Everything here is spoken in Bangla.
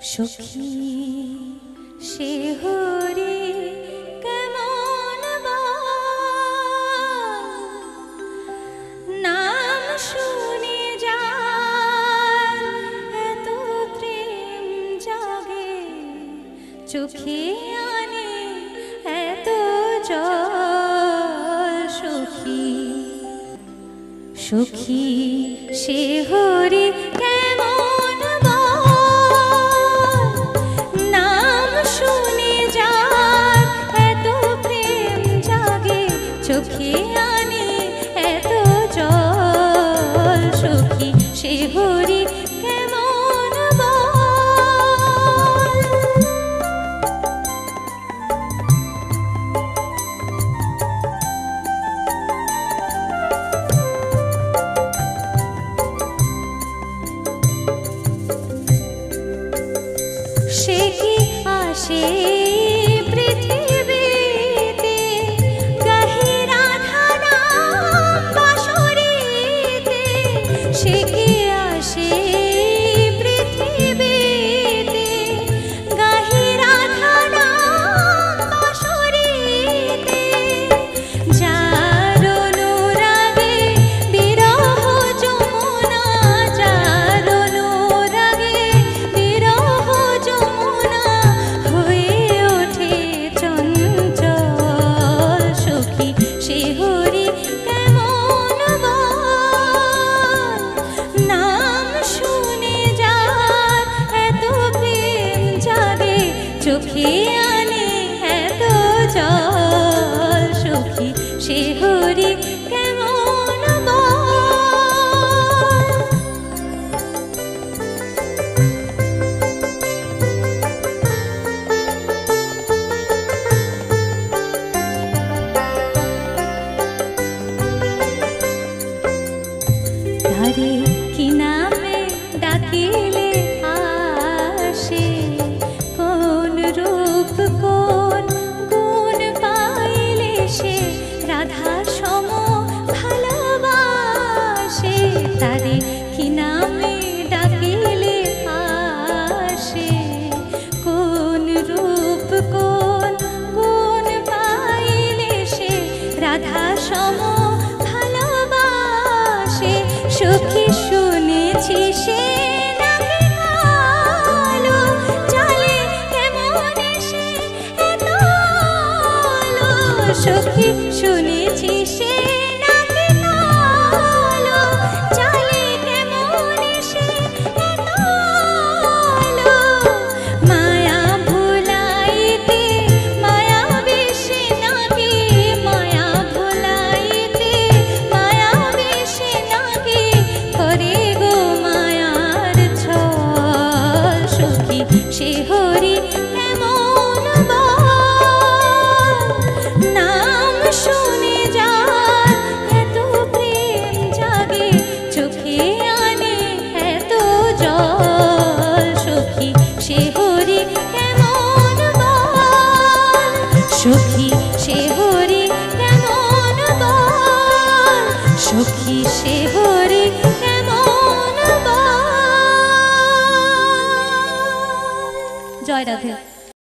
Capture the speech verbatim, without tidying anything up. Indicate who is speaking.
Speaker 1: সখী সে হরি কেমন নাম শুনে যার এত প্রেম জাগে চোখে আনে এত জল সখী সখী সে হরি কেমন নাম শুনে যার এত প্রেম জাগে চোখে আনে এত জল সখী সে হরি কেমন সে কি আসে পৃথিবীতে গাহে রাধা নাম বাঁশরীতে সে কি আসে পৃথিবীতে গাহে রাধা নাম বাঁশরীতে যার অনুরাগে বিরহ যমুনা যার অনুরাগে বিরহ যমুনা হয়ে ওঠে চঞ্চল সখী সে হরি কেমন নাম শুনে যার এত প্রেম জাগে চোখে আনে এত জল সখী সে হরি কেমন ধারে কি নামে ডাকিলে আসে কোন রূপ কোন গুণ পাইলে সে রাধা সম ভালোবাসে তারে কি নামে ডাকিলে আসে কোন রূপ কোন গুণ পাইলে সে রাধা সম ভালোবাসে সখী শুনেছি সে নাকি কালো চলে কেমন সে এত আলো সখী শুনেছি সে নাকি কালো চলে কেমন সে এত আলো মায়া ভুলাইতে মায়া বেশি নাকি মায়া ভুলাইতে মায়া বেশি নাকি করে গো মায়ার ছল সখী সে হরি কেমন নাম শুনে যার এত প্রেম জাগে চোখে আনে এত জল সখী সে হরি কেমন সখী সে হরি কেমন সখী সে হরি কেমন জয় রাধে।